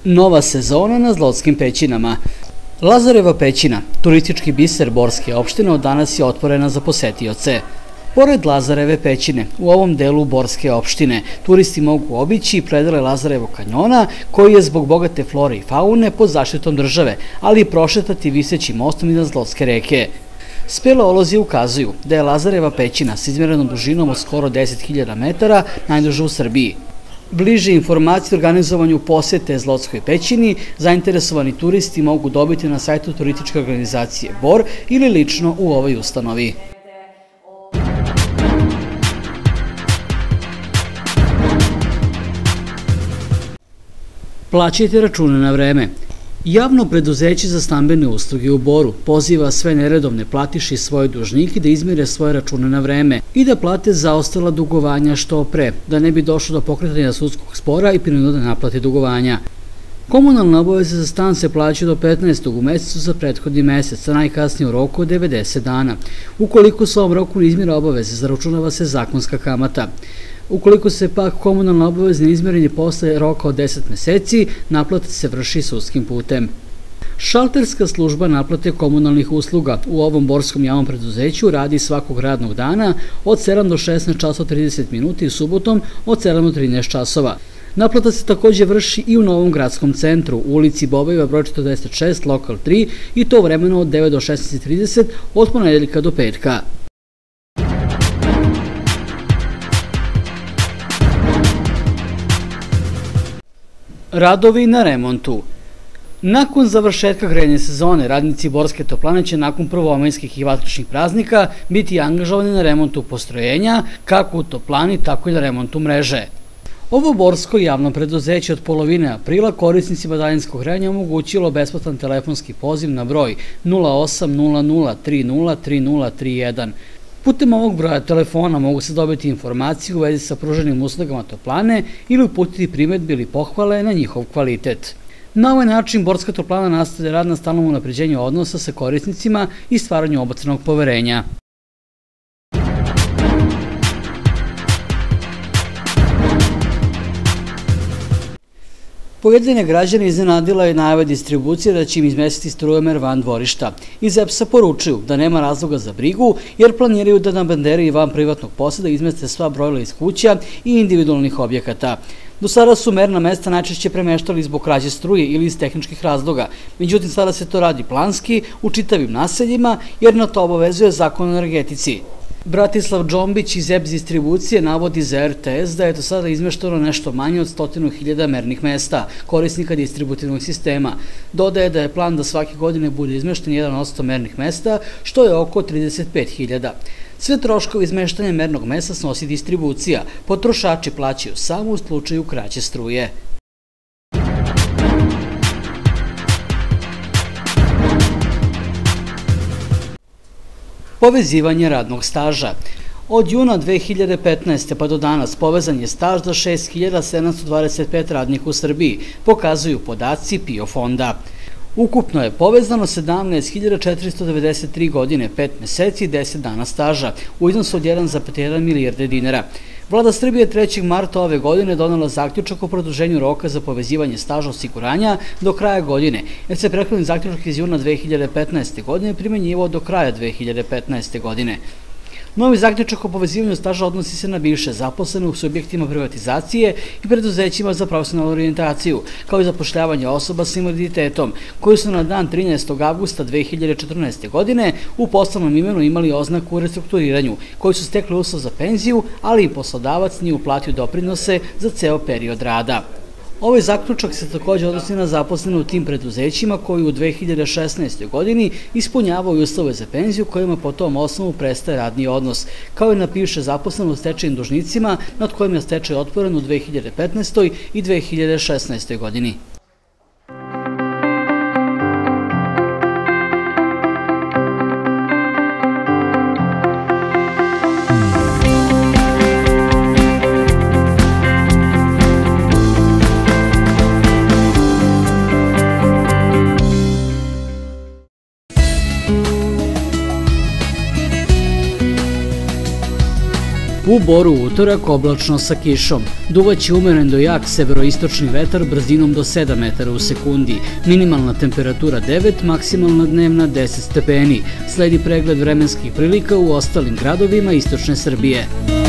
Nova sezona na Zlotskim pećinama. Lazareva pećina, turistički biser Borske opštine, od danas je otvorena za posetioce. Pored Lazareve pećine, u ovom delu Borske opštine, turisti mogu obići predele Lazarevog kanjona, koji je zbog bogate flore i faune pod zaštitom države, ali i prošetati visećim mostom iznad Zlotske reke. Speleolozi ukazuju da je Lazareva pećina s izmjerenom dužinom od skoro 10.000 metara najduža u Srbiji. Bliže informacije o organizovanju posete Zlotskoj pećini zainteresovani turisti mogu dobiti na sajtu turističke organizacije Bor ili lično u ovoj ustanovi. Plaćajte račune na vreme. Javno preduzeće za stambene usluge u Boru poziva sve neredovne platiše i svoje dužnike da izmire svoje račune na vreme i da plate zaostala dugovanja što pre, da ne bi došlo do pokretanja sudskog spora i prinudne naplate dugovanja. Komunalne obaveze za stan se plaćaju do 15. u mesecu za prethodni mesec, a najkasnije u roku od 90 dana. Ukoliko se u ovom roku ne izmire obaveze, zaračunava se zakonska kamata. Ukoliko se pak komunalna obaveza ne izmiri posle roka od 10 meseci, naplata se vrši sudskim putem. Šalterska služba naplate komunalnih usluga u ovom borskom javnom preduzeću radi svakog radnog dana od 7 do 16 časova 30 minuta i subotom od 7 do 13 časova. Naplata se takođe vrši i u Novom gradskom centru, u ulici Bobajeva broj 46, lokal 3, i to vremeno od 9 do 16:30 od ponedeljka do petka. Radovi na remontu. Nakon završetka grejne sezone, radnici Borske toplane će nakon prvomajskih i vatrećnih praznika biti angažovani na remontu postrojenja, kako u toplani, tako i na remontu mreže. Ovo borsko javno preduzeće od polovine aprila korisnicima daljinskog grejanja omogućilo besplatan telefonski poziv na broj 0800303031. Putem ovog broja telefona mogu se dobiti informacije u vezi sa pruženim uslugama toplane ili uputiti primedbe ili pohvale na njihov kvalitet. Na ovaj način Borska toplana nastavlja rad na stalnom unapređenju odnosa sa korisnicima i stvaranju obostranog poverenja. Pojedine građane iznenadila je najava distribucije da će im izmestiti strujomer van dvorišta. Iz EPS-a poručuju da nema razloga za brigu jer planiraju da na banderi i van privatnog poseda izmeste sva brojila iz kuća i individualnih objekata. Do sada su merna mesta najčešće premeštali zbog krađe struje ili iz tehničkih razloga, međutim sada se to radi planski u čitavim naseljima jer na to obavezuje Zakon o energetici. Bratislav Džombić iz EPS distribucije navodi za RTS da je do sada izmešteno nešto manje od 100.000 mernih mesta korisnika distributivnog sistema. Dodaje da je plan da svake godine bude izmešten 1% mernih mesta, što je oko 35.000. Sve troškovi izmeštanja mernog mesta snosi distribucija, potrošači plaćaju samo u slučaju kraće struje. Povezivanje radnog staža. Od juna 2015. pa do danas povezan je staž za 6.725 radnika u Srbiji, pokazuju podaci PIO fonda. Ukupno je povezano 17.493 godine, 5 meseci i 10 dana staža, u iznosu od 1,1 milijarde dinara. Vlada Srbije 3. marta ove godine donela zaključak o produženju roka za povezivanje staža osiguranja do kraja godine, jer se prethodni zaključak iz juna 2015. godine primenjivao do kraja 2015. godine. Novi zaključak o povezivanju staža odnosi se na bivše zaposlene u subjektima privatizacije i preduzećima za profesionalnu orijentaciju, kao i zapošljavanje osoba sa invaliditetom, koji su na dan 13. avgusta 2014. godine u poslovnom imenu imali oznaku u restrukturiranju, koji su stekli uslov za penziju, ali im poslodavac nije uplatio doprinose za ceo period rada. Ovaj zaključak se također odnosi na zaposlene u tim preduzećima koji u 2016. godini ispunjavaju uslove za penziju kojima po tom osnovu prestaje radni odnos, kao i na bivše zaposlene u stečajnim dužnicima nad kojima je stečaj otvoren u 2015. i 2016. godini. U Boru utorak oblačno sa kišom. Duvaće umeren do jak severoistočni vetar brzinom do 7 metara u sekundi. Minimalna temperatura 9, maksimalna dnevna 10 stepeni. Sledi pregled vremenskih prilika u ostalim gradovima istočne Srbije.